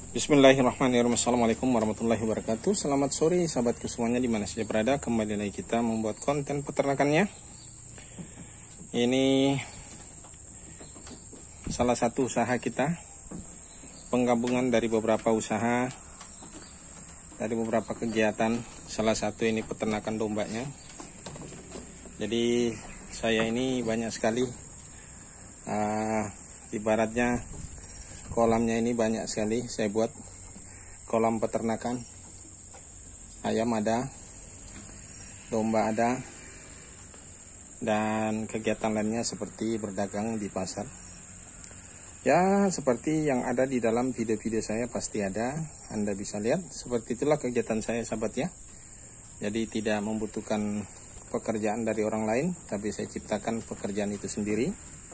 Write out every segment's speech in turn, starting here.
Bismillahirrahmanirrahim. Assalamualaikum warahmatullahi wabarakatuh. Selamat sore sahabatku semuanya dimana saja berada. Kembali lagi kita membuat konten peternakannya. Ini salah satu usaha kita, penggabungan dari beberapa usaha, dari beberapa kegiatan. Salah satu ini peternakan dombanya. Jadi saya ini banyak sekali ibaratnya kolamnya ini banyak sekali saya buat. Kolam peternakan, ayam ada, domba ada, dan kegiatan lainnya seperti berdagang di pasar. Ya, seperti yang ada di dalam video-video saya pasti ada, Anda bisa lihat. Seperti itulah kegiatan saya sahabat ya. Jadi tidak membutuhkan pekerjaan dari orang lain, tapi saya ciptakan pekerjaan itu sendiri.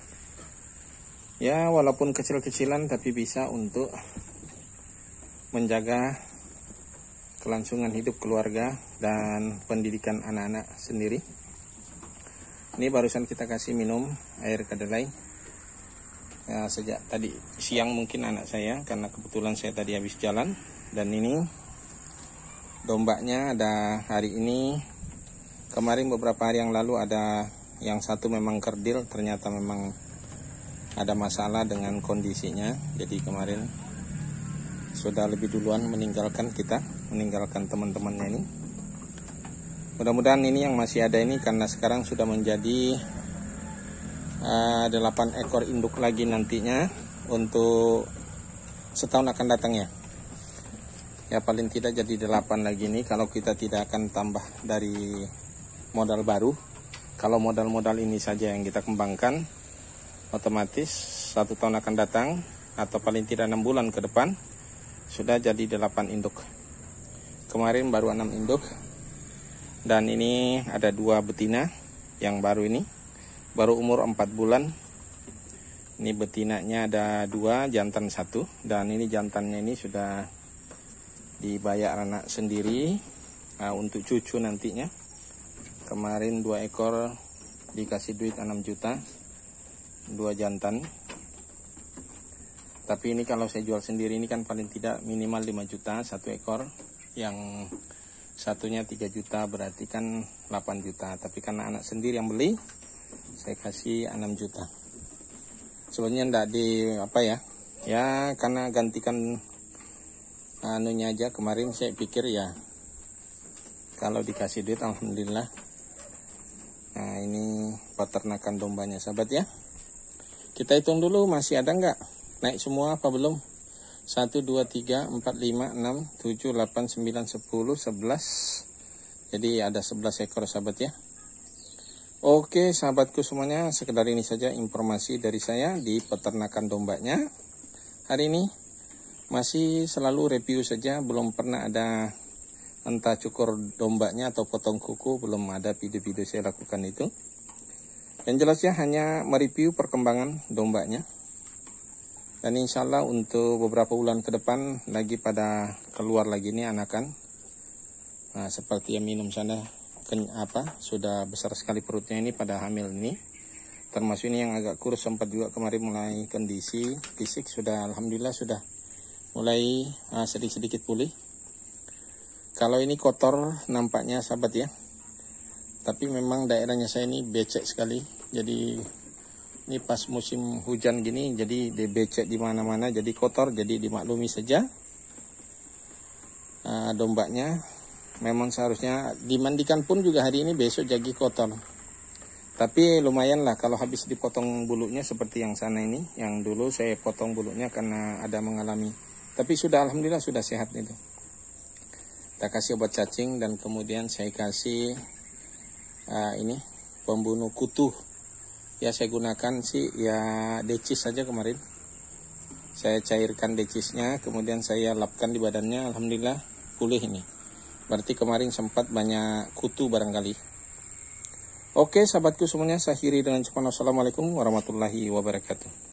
Ya, walaupun kecil-kecilan tapi bisa untuk menjaga kelangsungan hidup keluarga dan pendidikan anak-anak sendiri. Ini barusan kita kasih minum air kedelai. Ya, sejak tadi siang mungkin anak saya, karena kebetulan saya tadi habis jalan. Dan ini dombanya ada hari ini. Kemarin beberapa hari yang lalu ada yang satu memang kerdil, ternyata memang ada masalah dengan kondisinya. Jadi kemarin sudah lebih duluan meninggalkan kita, meninggalkan teman-temannya ini. Mudah-mudahan ini yang masih ada ini, karena sekarang sudah menjadi 8 ekor induk lagi nantinya untuk setahun akan datang ya. Ya paling tidak jadi 8 lagi ini kalau kita tidak akan tambah dari modal baru. Kalau modal-modal ini saja yang kita kembangkan, otomatis 1 tahun akan datang atau paling tidak 6 bulan ke depan sudah jadi 8 induk. Kemarin baru 6 induk, dan ini ada 2 betina yang baru ini, baru umur 4 bulan. Ini betinanya ada 2, jantan 1, dan ini jantannya ini sudah dibayar anak sendiri untuk cucu nantinya. Kemarin 2 ekor dikasih duit 6 juta, 2 jantan. Tapi ini kalau saya jual sendiri ini kan paling tidak minimal 5 juta 1 ekor. Yang satunya 3 juta, berarti kan 8 juta. Tapi karena anak sendiri yang beli, saya kasih 6 juta. Sebenarnya enggak di apa ya. Ya karena gantikan anunya aja. Kemarin saya pikir ya kalau dikasih duit alhamdulillah. Nah ini peternakan dombanya sahabat ya. Kita hitung dulu masih ada enggak? Naik semua apa belum? 1, 2, 3, 4, 5, 6, 7, 8, 9, 10, 11. Jadi ada 11 ekor sahabat ya. Oke sahabatku semuanya, sekedar ini saja informasi dari saya di peternakan dombanya. Hari ini masih selalu review saja, belum pernah ada entah cukur dombanya atau potong kuku, belum ada video-video saya lakukan itu. Yang jelasnya hanya mereview perkembangan dombanya. Dan insya Allah untuk beberapa bulan ke depan lagi pada keluar lagi nih anakan. Nah, seperti yang minum sana sudah besar sekali perutnya ini pada hamil ini. Termasuk ini yang agak kurus, sempat juga kemarin mulai kondisi fisik sudah alhamdulillah sudah mulai sedikit-sedikit pulih. Kalau ini kotor nampaknya sahabat ya. Tapi memang daerahnya saya ini becek sekali. Jadi ini pas musim hujan gini, jadi becek di mana-mana, jadi kotor, jadi dimaklumi saja. Dombanya memang seharusnya dimandikan pun juga hari ini, besok jadi kotor. Tapi lumayan lah kalau habis dipotong bulunya seperti yang sana ini. Yang dulu saya potong bulunya karena ada mengalami. Tapi sudah alhamdulillah sudah sehat itu. Kita kasih obat cacing dan kemudian saya kasih ini pembunuh kutu. Ya saya gunakan sih ya decis saja kemarin. Saya cairkan decisnya, kemudian saya lapkan di badannya, alhamdulillah pulih ini. Berarti kemarin sempat banyak kutu barangkali. Oke sahabatku semuanya, saya akhiri dengan ucapan wassalamualaikum warahmatullahi wabarakatuh.